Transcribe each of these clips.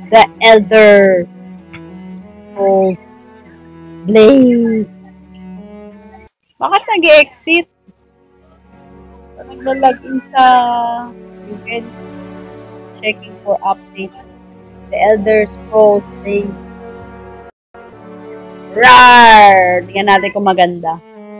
The Elder Scrolls Blade. Bakit nag-exit? Naglalagin sa Google, checking for updates. The Elder Scrolls Blade. Rar! Tingnan natin kung maganda.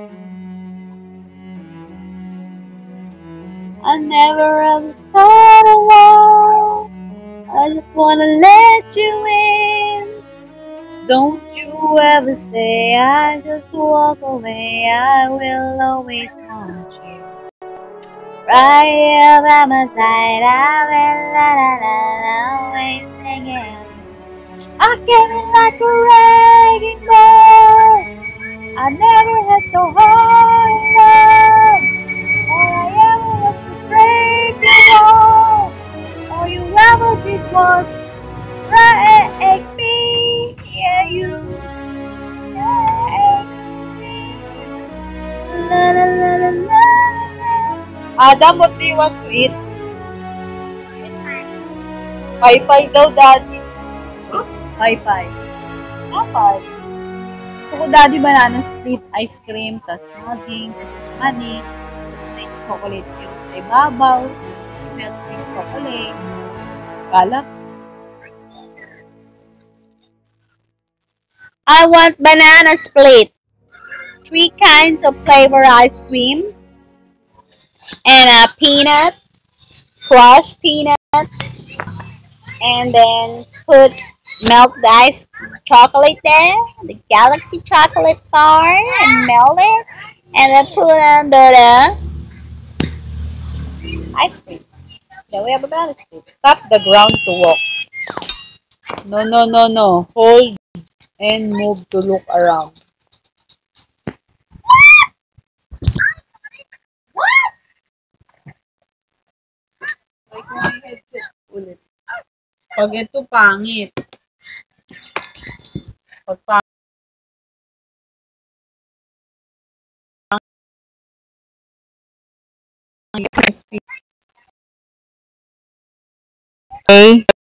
I never ever start alone. I just wanna let you in. Don't you ever say I just walk away. I will always want you. Right here by my side, I will always singing. I came in like a wrecking ball. I never had so hard love. All I ever was to break you all. All you ever did was break me. Yeah, you break me. La la la la la. Adam, what do you want to eat? Pai-pai daw, Daddy. Pai-pai. Pai-pai. Gusto ko, Daddy, banana split ice cream, tas nothing, tas honey, tas chocolate syrup sa ibabaw, milk cream chocolate, galak. I want banana split. 3 kinds of flavor ice cream. And a peanut, crushed peanut. And then put melt the ice chocolate there, the galaxy chocolate bar, and melt it. And then put under the ice cream. Then we have a banana split. Tap the ground to walk. No, no, no, no. Hold and move to look around. Ulit. Pag ito pangit. Pag pangit. Okay.